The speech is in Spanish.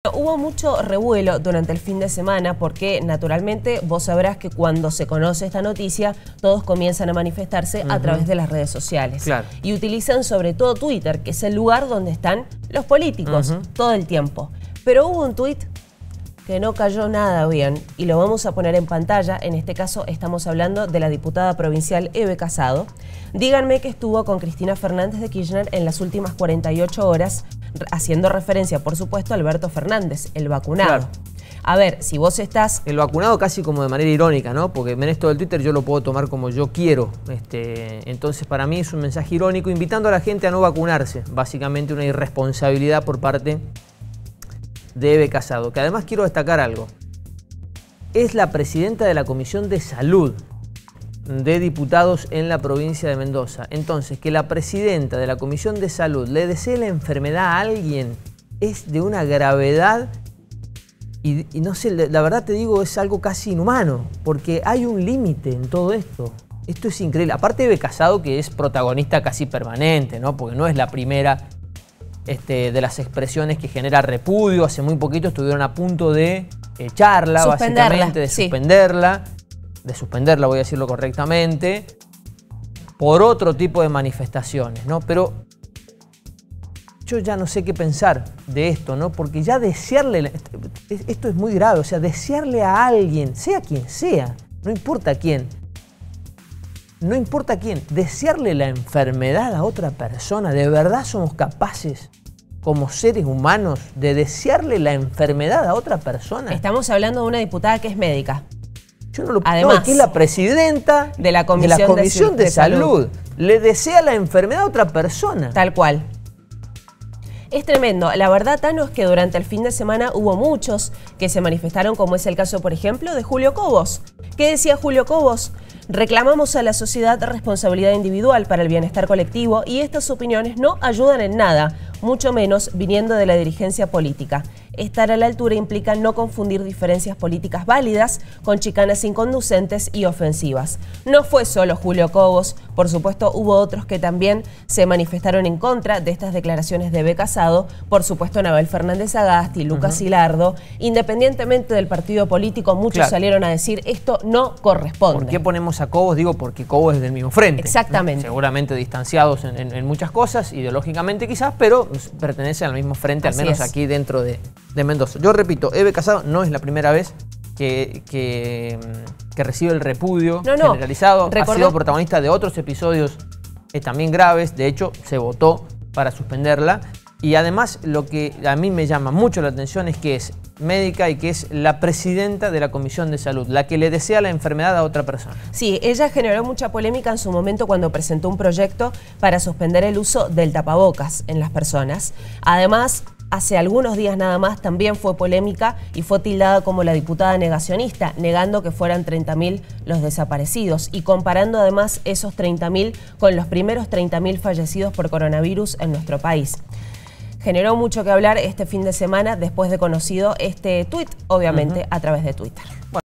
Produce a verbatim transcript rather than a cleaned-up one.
Hubo mucho revuelo durante el fin de semana porque naturalmente vos sabrás que cuando se conoce esta noticia todos comienzan a manifestarse uh-huh. a través de las redes sociales. Claro. Y utilizan sobre todo Twitter, que es el lugar donde están los políticos uh-huh. todo el tiempo. Pero hubo un tuit que no cayó nada bien y lo vamos a poner en pantalla. En este caso estamos hablando de la diputada provincial Eve Casado. Díganme que estuvo con Cristina Fernández de Kirchner en las últimas cuarenta y ocho horas, haciendo referencia, por supuesto, a Alberto Fernández, el vacunado. Claro. A ver, si vos estás... El vacunado casi como de manera irónica, ¿no? Porque en esto del Twitter yo lo puedo tomar como yo quiero. Este, entonces, para mí es un mensaje irónico, invitando a la gente a no vacunarse. Básicamente una irresponsabilidad por parte de Eve Casado, que además quiero destacar algo. Es la presidenta de la Comisión de Salud de Diputados en la provincia de Mendoza. Entonces, que la presidenta de la Comisión de Salud le desee la enfermedad a alguien es de una gravedad y, y no sé, la verdad te digo, es algo casi inhumano, porque hay un límite en todo esto. Esto es increíble. Aparte de Eve Casado, que es protagonista casi permanente, ¿no? Porque no es la primera este, de las expresiones que genera repudio. Hace muy poquito estuvieron a punto de echarla, básicamente, de sí. suspenderla. de suspenderla, voy a decirlo correctamente, por otro tipo de manifestaciones, ¿no? Pero yo ya no sé qué pensar de esto, ¿no? Porque ya desearle, esto es muy grave, o sea, desearle a alguien, sea quien sea, no importa quién, no importa quién, desearle la enfermedad a otra persona, ¿de verdad somos capaces como seres humanos de desearle la enfermedad a otra persona? Estamos hablando de una diputada que es médica. Yo no lo Además, no, que es la presidenta de la Comisión, de, la comisión de, de, de salud. salud. Le desea la enfermedad a otra persona. Tal cual. Es tremendo. La verdad, Tano, es que durante el fin de semana hubo muchos que se manifestaron, como es el caso, por ejemplo, de Julio Cobos. ¿Qué decía Julio Cobos? Reclamamos a la sociedad responsabilidad individual para el bienestar colectivo y estas opiniones no ayudan en nada, mucho menos viniendo de la dirigencia política. Estar a la altura implica no confundir diferencias políticas válidas con chicanas inconducentes y ofensivas. No fue solo Julio Cobos, por supuesto hubo otros que también se manifestaron en contra de estas declaraciones de Eve Casado, por supuesto Anabel Fernández Agasti, Lucas uh-huh. Hilardo, independientemente del partido político, muchos claro. salieron a decir esto no corresponde. ¿Por qué ponemos a Cobos? Digo, porque Cobos es del mismo frente. Exactamente. ¿no? Seguramente distanciados en, en, en muchas cosas, ideológicamente quizás, pero pertenecen al mismo frente, Así al menos es. aquí dentro de... de Mendoza. Yo repito, Eve Casado no es la primera vez que, que, que recibe el repudio no, no. generalizado. Recordó. Ha sido protagonista de otros episodios eh, también graves. De hecho, se votó para suspenderla. Y además, lo que a mí me llama mucho la atención es que es médica y que es la presidenta de la Comisión de Salud, la que le desea la enfermedad a otra persona. Sí, ella generó mucha polémica en su momento cuando presentó un proyecto para suspender el uso del tapabocas en las personas. Además, hace algunos días nada más también fue polémica y fue tildada como la diputada negacionista, negando que fueran treinta mil los desaparecidos y comparando además esos treinta mil con los primeros treinta mil fallecidos por coronavirus en nuestro país. Generó mucho que hablar este fin de semana después de conocido este tuit, obviamente uh-huh. a través de Twitter. Bueno.